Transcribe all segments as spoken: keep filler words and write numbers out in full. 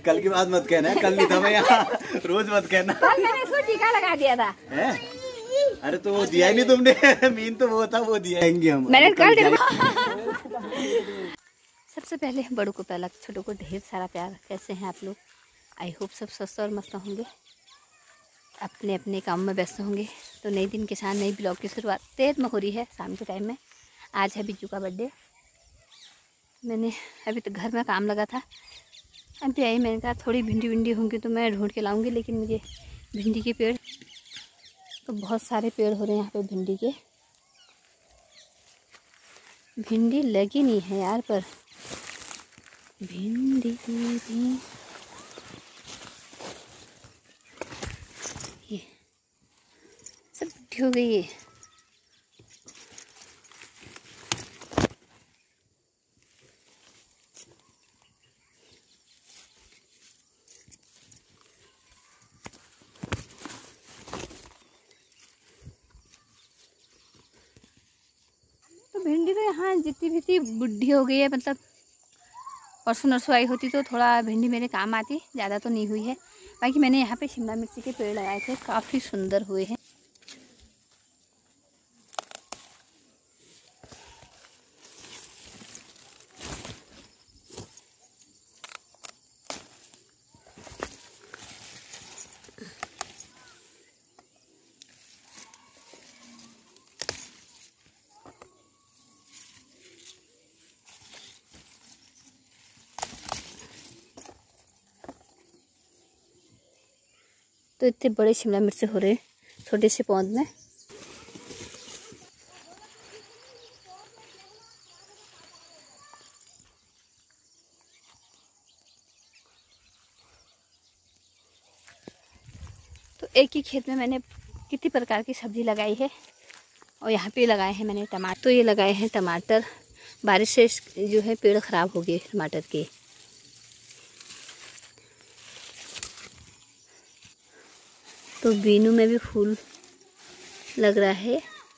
कल की बात मत कहना, कल नहीं था मैं यहाँ, रोज मत कहना। कल मैंने इसको टीका लगा दिया था। है? अरे तो वो दिया ही नहीं तुमने, मीन तो वो था, वो दियाएंगे हम। मैंने कल तेरे को सबसे पहले बड़ों को पहला, छोटों को ढेर सारा प्यार। कैसे हैं आप लोग? आई होप सब स्वस्थ और मस्त होंगे, अपने अपने काम में व्यस्त होंगे। तो नए दिन के साथ नई ब्लॉग की शुरुआत तेज में हो रही है शाम के टाइम में। आज है बिज्जू का बर्थडे। मैंने अभी तो घर में काम लगा था, अभी आई, मैंने कहा थोड़ी भिंडी भिंडी होंगी तो मैं ढूंढ के लाऊंगी। लेकिन मुझे भिंडी के पेड़ तो बहुत सारे पेड़ हो रहे हैं यहाँ पे भिंडी के। भिंडी लगी नहीं है यार, पर भिंडी भी ये सब बुढ़ी हो गई है। तो भिंडी तो यहाँ जितनी भी बुढ़ी हो गई है, मतलब परसों नरसों आई होती तो थोड़ा भिंडी मेरे काम आती, ज़्यादा तो नहीं हुई है। बाकी मैंने यहाँ पे शिमला मिर्ची के पेड़ लगाए थे, काफ़ी सुंदर हुए हैं। तो इतने बड़े शिमला मिर्च हो रहे हैं छोटे से पौध में। तो एक ही खेत में मैंने कितनी प्रकार की सब्जी लगाई है। और यहाँ पे लगाए हैं मैंने टमाटर। तो ये लगाए हैं टमाटर, बारिश से जो है पेड़ ख़राब हो गए टमाटर के। तो बीनू में भी फूल लग रहा है।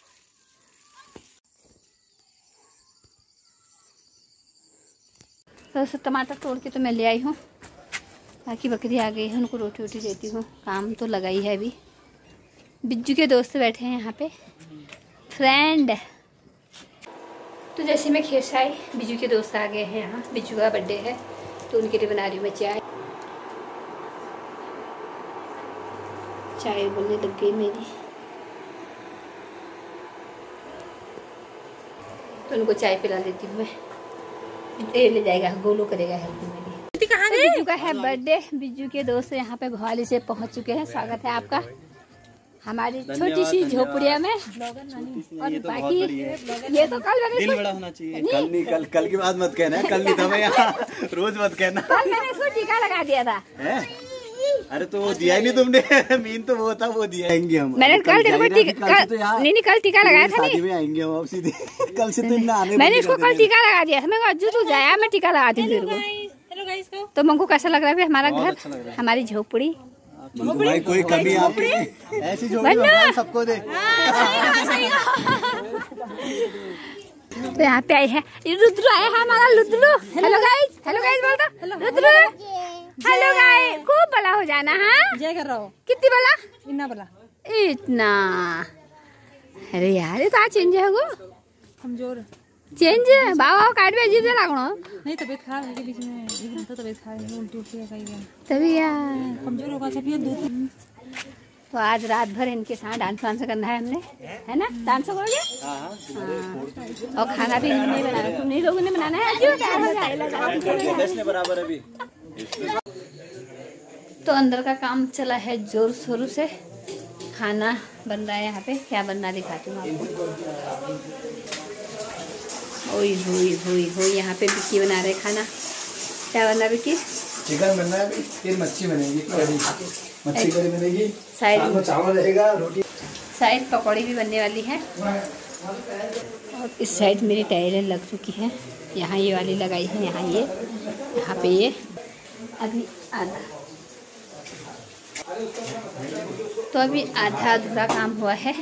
तो टमाटर तोड़ के तो मैं ले आई हूँ, बाकी बकरी आ गई है, उनको रोटी वोटी देती हूँ। काम तो लगा ही है। अभी बिज्जू के दोस्त बैठे हैं यहाँ पे, फ्रेंड। तो जैसे मैं खेत से आई, बिज्जू के दोस्त आ गए हैं यहाँ। बिज्जू का बर्थडे है तो उनके लिए बना रही हूँ मैं चाय। चाय बोलने लग गई मेरी, तो उनको चाय पिला देती हूँ मैं। ये ले जाएगा, गोलू करेगा हेल्प मेरी। कहाँ गए? बिज्जू का है बर्थडे। बिज्जू के दोस्त यहाँ पे भवाली से पहुँच चुके हैं। स्वागत है आपका हमारी छोटी सी झोपड़िया में। और बाकी ये तो कल दिल बड़ा होना चाहिए। कल नहीं, कल कल की बात मत कहना, कल नहीं था मैं यहाँ, रोज मत कहना। कल मैंने इसको टीका लगा दिया था। अरे तो वो दिया ही नहीं तुमने, मीन तो वो था, वो दियाएंगे हम। मैंने कल तेरे को टीका नहीं नहीं कल टीका लगाया था। शादी में आएंगे हम अब सीधे, कल से तो ना आने। मैंने इसको कल टीका लगा दिया था। मैं अज्जू तू जाया, मैं टीका लगाती हूँ तेरे को। तो मंगू कैसा लग रहा है हमारा घर, हमारी झोपड़ी? भाई कोई कमी आपकी ऐसी झोपड़ी सबको दे। तो यहाँ पे आई है रुद्र, आया है हमारा लुद्लू। हेलो गाइस, हेलो गाइस बोल दो रुद्र। हेलो गाइस, खूब बड़ा हो जाना। हाँ जय कर रहा हो। कितनी बड़ा? इतना बड़ा। इतना? अरे यार ये तो आज चेंज है वो, कमजोर चेंज। बाबा काट में अजीब से लागणो नहीं, तबीयत खराब है के बीच में, एक तो तबीयत खराब है, उल्टी उल्टी है कहीं तभी यार कमजोर होगा सब ये दो। तो आज रात भर इनके साथ डांस वांस करना है हमने, है ना? डांस करोगे? हाँ। और खाना भी नहीं बनाना, तुम नहीं लोगों ने बनाना है। अभी तो अंदर का काम चला है जोर शोर से। खाना बन रहा है यहाँ पे, क्या बनना दिखाती हूँ आपको। ओई होई होई होई, यहाँ पे बिक्की बना रहे खाना। क्या बन रहा है बिक्की? चिकन बनना है, फिर मच्छी बनेगी, कड़ी मच्छी कड़ी बनेगी, साइड चावल रहेगा, रोटी, साइड पकौड़ी भी बनने वाली है। और इस साइड मेरी टाइलें लग चुकी हैं। यहाँ ये वाली लगाई है, यहाँ ये, यहाँ पे ये। अभी आधा, तो अभी आधा अधूरा काम हुआ है।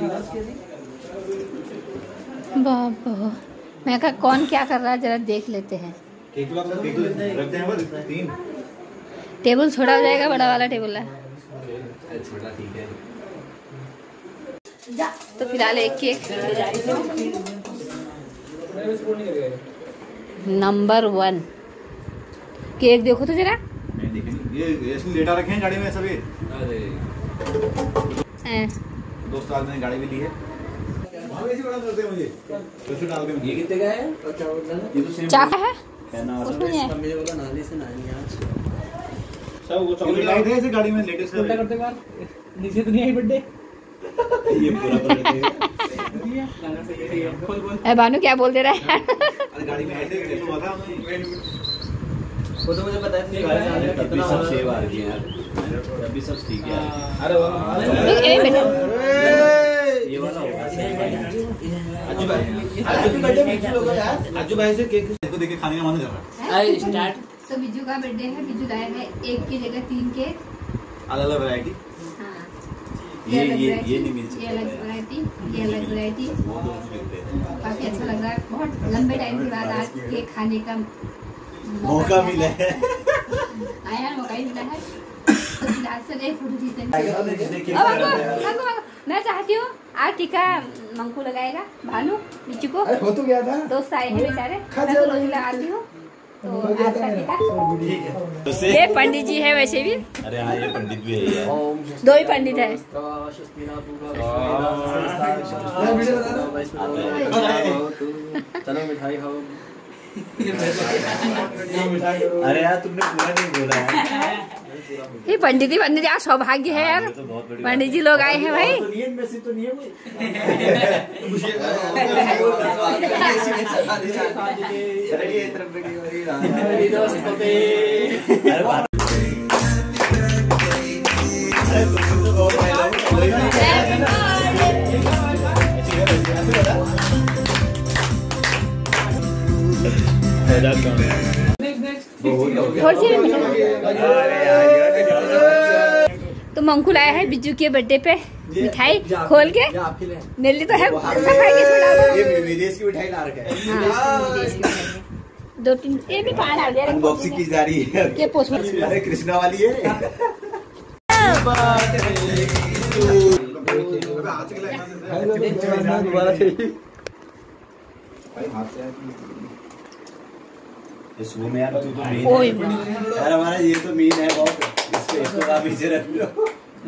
बाबा, मैं कहा कौन क्या कर रहा है जरा देख लेते हैं। टेबल छोटा हो जाएगा, बड़ा वाला टेबल है। छोटा ठीक है। तो फिलहाल एक केक नंबर वन केक देखो तो जरा। ये इसमें लेटा रखे हैं गाड़ी में सभी। अरे दोस्त आज मैंने गाड़ी भी ली है। ऐसे बड़ा करते हैं मुझे तो डाल दे। ये कितने का है? ये तो सेम चाका है उसमें नहीं है। मेरे वाला नाली से नानी आज सब वो चॉकलेट लाए थे ऐसे गाड़ी में लेटेस्ट करते करते बार नीचे तो नहीं आई बर्थडे। ये पूरा बर्थडे गाना सही है। बोल बोल ए बानू क्या बोल दे रहा है? अरे गाड़ी में ऐसे देखो बता वो तो मुझे पता है कि गाड़ी में कितना सब सेव आ रही है यार। अभी सब ठीक है। अरे वाह ए बेटा ये वाला होगा। अज्जू भाई अज्जू बर्थडे में लोग यार अज्जू भाई से केक को देख के खाने का मन कर रहा है। स्टार्ट। तो बिज्जू का बर्थडे है। बिज्जू लाया है एक की जगह तीन केक, अलग अलग वैरायटी। ये ये ये ये नहीं मिल सकता। ये अलग वैरायटी, ये अलग वैरायटी। काफी अच्छा लग रहा है। बहुत लंबे टाइम के बाद आज केक खाने का मौका मिला है। आया मौका ही मिला है। तो फिलहाल से एक फोटो खींचते हैं। अब मंगू, मंगू, मंगू, मैं चाहती हूँ आज टीका मंकू लगाएगा, भानु बिच्चू को। हो तो गया था। दोस्त आए हैं बेचारे, मैं तो रोज लगाती हूँ। तो आज का टीका ये पंडित जी है वैसे भी। अरे हाँ ये पंडित भी है यार। दो ही पंडित है। चलो मिठाई खाओ। अरे यार तुमने पूरा नहीं बोला है। ये पंडित जी पंडित यार सौभाग्य है यार। पंडित जी लोग आए हैं भाई। तो नहीं थोड़ी सी तो मंकू लाया है बिज्जू के बर्थडे पे मिठाई खोल के। मेरे लिए तो है विदेश की मिठाई ला रखा है। हाँ, दो तीन ये भी पान आ गया। अनबॉक्सिंग की जा रही है। ये पोस्ट अरे कृष्णा वाली है। दोबारा चाहिए सुबह में यार। तू तो मीन ओए यार हमारा ये तो मीन है बहुत। इसको इसको आप पीछे रख लो।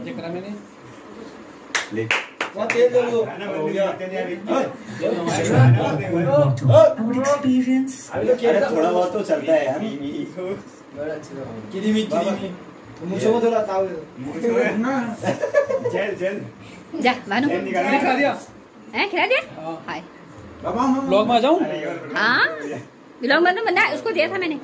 ले बहुत तेज ले लो। हो गया अरे थोड़ा बहुत तो चलता है यार। कितनी मीठी मुझे वो थोड़ा ताव जेल जेल जा भानु खिला दिया। हैं खिला दिया। हाय ब्लॉग में आ जाऊं। हाँ बिलोंग में तो बंदा उसको दिया था मैंने।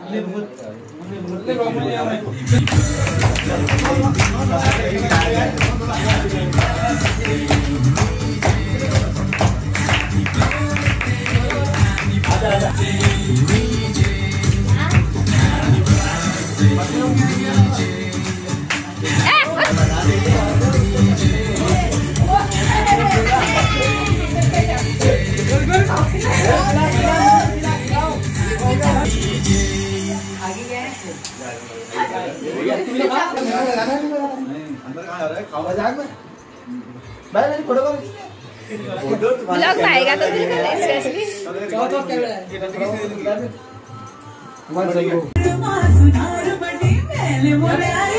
ब्लॉग में आएगा तो बिल्कुल।